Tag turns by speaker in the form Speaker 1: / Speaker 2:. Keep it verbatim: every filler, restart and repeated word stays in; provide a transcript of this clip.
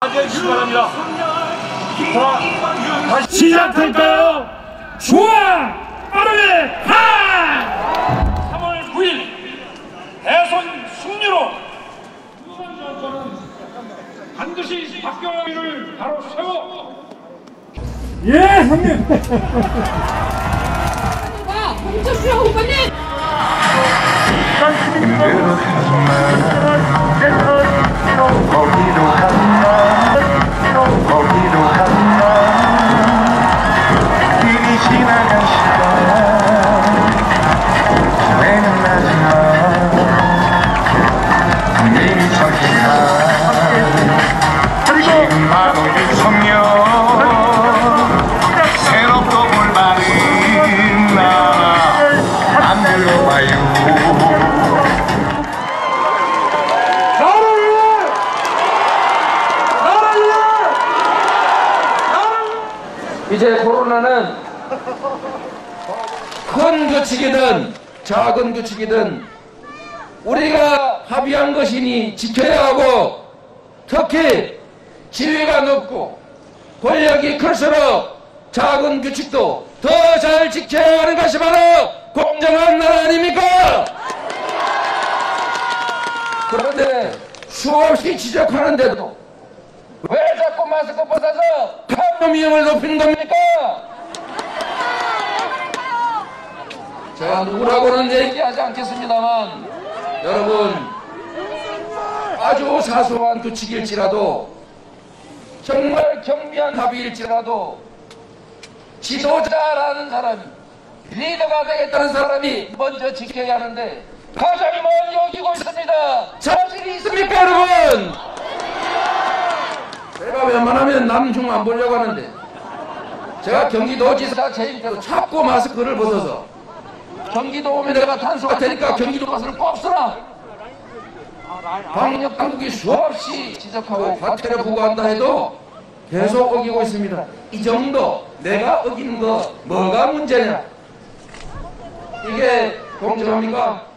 Speaker 1: 해주시기 바랍니다. 자, 다시 시작할까요? 좋아! 빠르게 가! 삼월 구일 대선 승리로 반드시 박경희를 바로 세워. 예, 형님.
Speaker 2: 와, 홍철수야 후보님.
Speaker 3: 거기로 간다 거기로 간다 이미 지나간 시간 후회는 나지만 이미 천지다 지금 바로 윤석열 새롭고 올바른 나라 만들어봐요.
Speaker 4: 이제 코로나는 큰 규칙이든 작은 규칙이든 우리가 합의한 것이니 지켜야 하고, 특히 지위가 높고 권력이 클수록 작은 규칙도 더 잘 지켜야 하는 것이 바로 공정한 나라 아닙니까? 그런데 수없이 지적하는데도 왜 자꾸 마스크 벗어서 감염 위험을 높이는 겁니까? 제가 누구라고는 얘기하지 않겠습니다만, 여러분, 아주 사소한 규칙일지라도, 정말 경미한 합의일지라도 지도자라는 사람이, 리더가 되겠다는 사람이 먼저 지켜야 하는데 가장 먼저 어기고 있습니다. 자질이 있습니까, 여러분? 제가 웬만하면 남중 안 보려고 하는데, 제가 경기도지사 재임 때도 자꾸 마스크를 벗어서 경기도 오면 내가 단속할 테니까 경기도 가서는 꼭 써라. 방역 당국이 수없이 지적하고 과태료 부과한다 해도 계속 어기고 있습니다. 이 정도 내가 어기는 거 뭐가 문제냐? 이게 공정합니까?